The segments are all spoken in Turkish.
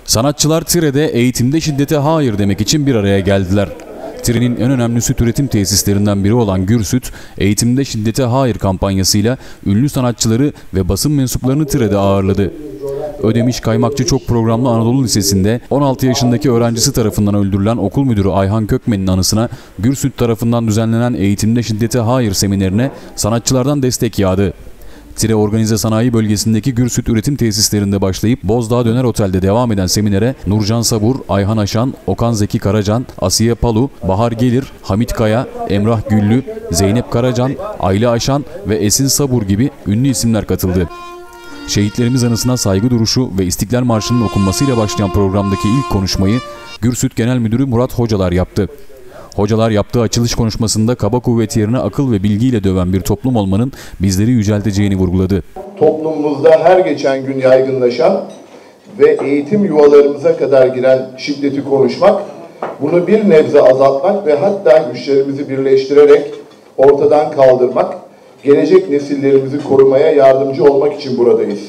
Sanatçılar Tire'de eğitimde şiddete hayır demek için bir araya geldiler. Tire'nin en önemli süt üretim tesislerinden biri olan Gürsüt, eğitimde şiddete hayır kampanyasıyla ünlü sanatçıları ve basın mensuplarını Tire'de ağırladı. Ödemiş Kaymakçı Çok Programlı Anadolu Lisesi'nde 16 yaşındaki öğrencisi tarafından öldürülen okul müdürü Ayhan Kökmen'in anısına Gürsüt tarafından düzenlenen eğitimde şiddete hayır seminerine sanatçılardan destek yağdı. Tire Organize Sanayi Bölgesi'ndeki Gürsüt üretim tesislerinde başlayıp Bozdağ Döner Otel'de devam eden seminere Nurcan Sabur, Ayhan Aşan, Okan Zeki Karacan, Asiye Palu, Bahar Gelir, Hamit Kaya, Emrah Güllü, Zeynep Karacan, Ayla Aşan ve Esin Sabur gibi ünlü isimler katıldı. Şehitlerimiz anısına saygı duruşu ve İstiklal Marşı'nın okunmasıyla başlayan programdaki ilk konuşmayı Gürsüt Genel Müdürü Murat Hocalar yaptı. Hocalar yaptığı açılış konuşmasında kaba kuvvet yerine akıl ve bilgiyle döven bir toplum olmanın bizleri yücelteceğini vurguladı. Toplumumuzda her geçen gün yaygınlaşan ve eğitim yuvalarımıza kadar giren şiddeti konuşmak, bunu bir nebze azaltmak ve hatta güçlerimizi birleştirerek ortadan kaldırmak, gelecek nesillerimizi korumaya yardımcı olmak için buradayız.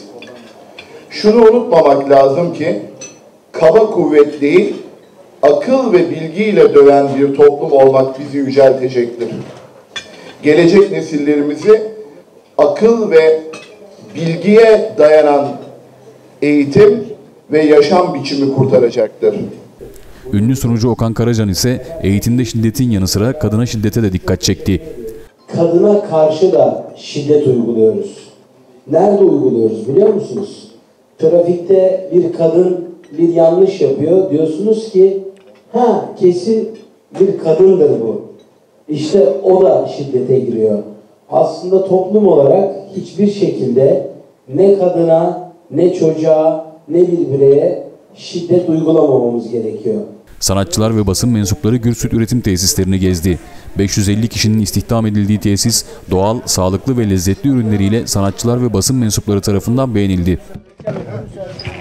Şunu unutmamak lazım ki, kaba kuvvet değil, akıl ve bilgiyle döven bir toplum olmak bizi yüceltecektir. Gelecek nesillerimizi akıl ve bilgiye dayanan eğitim ve yaşam biçimi kurtaracaktır. Ünlü sunucu Okan Karacan ise eğitimde şiddetin yanı sıra kadına şiddete de dikkat çekti. Kadına karşı da şiddet uyguluyoruz. Nerede uyguluyoruz biliyor musunuz? Trafikte bir kadın bir yanlış yapıyor. Diyorsunuz ki kesin bir kadındır bu. İşte o da şiddete giriyor. Aslında toplum olarak hiçbir şekilde ne kadına, ne çocuğa, ne bir bireye şiddet uygulamamamız gerekiyor. Sanatçılar ve basın mensupları Gürsüt üretim tesislerini gezdi. 550 kişinin istihdam edildiği tesis doğal, sağlıklı ve lezzetli ürünleriyle sanatçılar ve basın mensupları tarafından beğenildi.